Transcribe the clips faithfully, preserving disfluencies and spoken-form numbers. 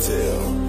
Fokus-Till.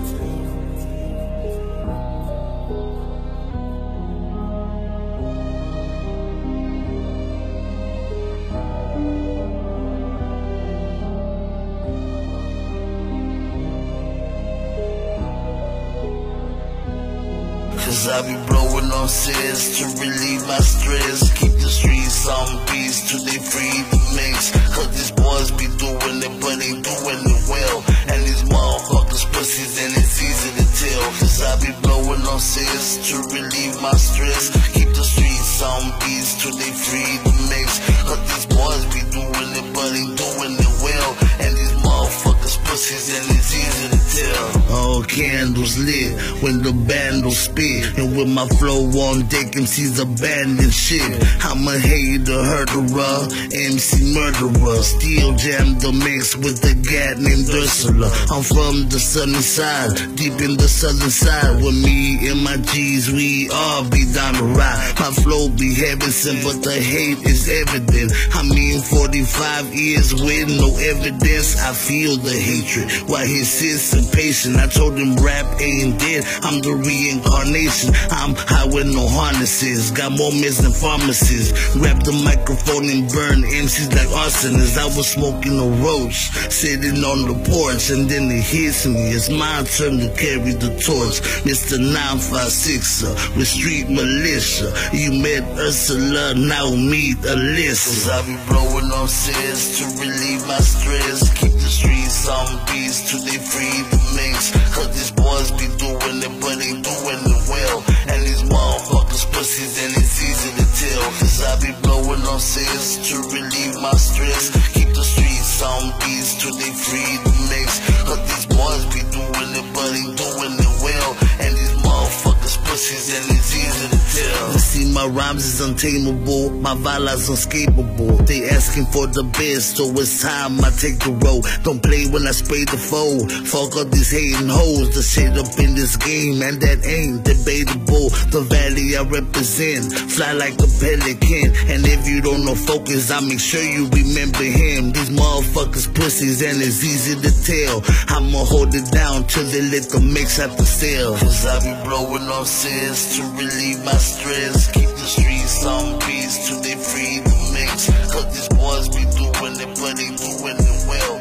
Cause I be blowing on sales to relieve my stress. Keep the streets on peace till they free the mix. Cause these boys be doing it, but they doing it well. And these motherfuckers pussies, and it's easy to tell. Cause I be blowing on sales to relieve my stress. Keep the streets on peace till they free the mix. Cause these boys be doing it, but they doing it well. And these motherfuckers pussies, and it's easy to tell. All candles lit when the band will spit. And with my flow on deck, M C's abandon shit. I'm a hater, hurterer, M C murderer. Still jam the mix with the guy named Ursula. I'm from the sunny side, deep in the southern side. With me and my G's, we all be down the ride. My flow be heaven sent, but the hate is evident. I mean forty-five years with no evidence. I feel the hatred while he sits impatient. I told him rap ain't dead, I'm the reincarnation. I'm high with no harnesses, got more meds than pharmacists. Grab the microphone and burn M Cs like arsonists. I was smoking a roach, sitting on the porch, and then it hits me. It's my turn to carry the torch. Mister nine five six, uh, with street militia. You met Ursula, now meet Alyssa. Cause I be blowing on sales to relieve my stress. Keep the streets on beats till they free the mix. Cause these boys be doing it, but they doing it well. And these motherfuckers pussies, and it's easy to tell. Cause I be blowing on sales to relieve my stress. Keep the streets on beats till they free the mix. Cause these boys be doing it, but they doing it well. And these motherfuckers pussies, and it's easy to tell. You see, my rhymes is untamable, my violence unscapable. They asking for the best, so it's time I take the road. Don't play when I spray the foe. Fuck all these hating hoes, the shit up in this game, and that ain't debatable. The valley I represent, fly like a pelican. And if you don't know Focus, I make sure you remember him. These motherfuckers pussies, and it's easy to tell. I'ma hold it down till they let the mix out the cell. Cause I be blowing on sales to relieve my stress. Keep the streets on peace till they free the mix. Cause these boys be doing it, but they doing it well.